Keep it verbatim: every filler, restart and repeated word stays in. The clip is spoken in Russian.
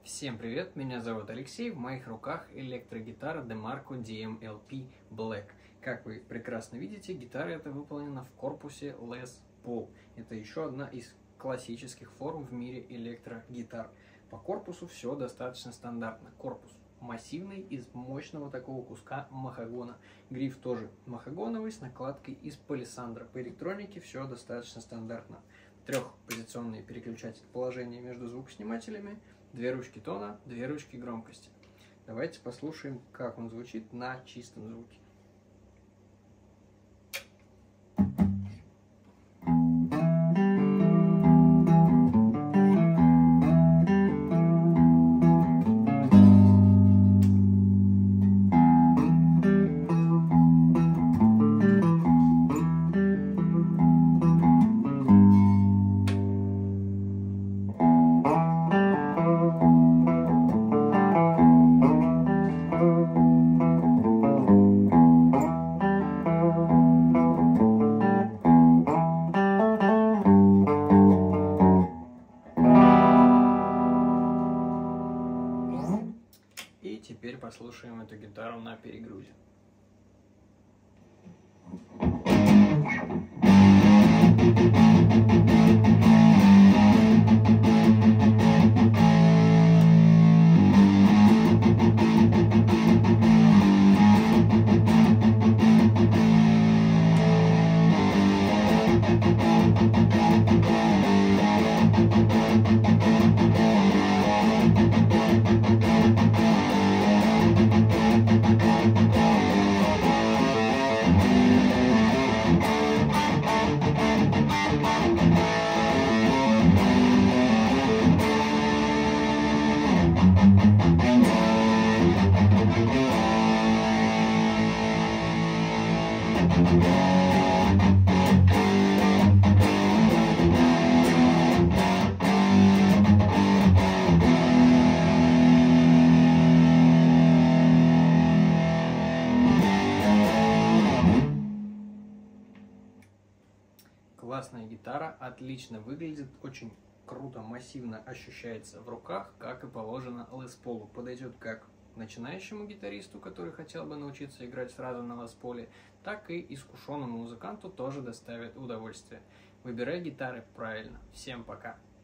Всем привет, меня зовут Алексей, в моих руках электрогитара Demarco ди эм эл пи Black. Как вы прекрасно видите, гитара эта выполнена в корпусе Les Paul. Это еще одна из классических форм в мире электрогитар. По корпусу все достаточно стандартно. Корпус массивный, из мощного такого куска махагона. Гриф тоже махагоновый с накладкой из палисандра. По электронике все достаточно стандартно. Трехпозиционные переключатель положения между звукоснимателями, две ручки тона, две ручки громкости. Давайте послушаем, как он звучит на чистом звуке. И теперь послушаем эту гитару на перегрузе. Классная гитара, отлично выглядит, очень круто, массивно ощущается в руках, как и положено Les Paul. Подойдет как начинающему гитаристу, который хотел бы научиться играть сразу на Les Paul, так и искушенному музыканту тоже доставит удовольствие. Выбирай гитары правильно. Всем пока!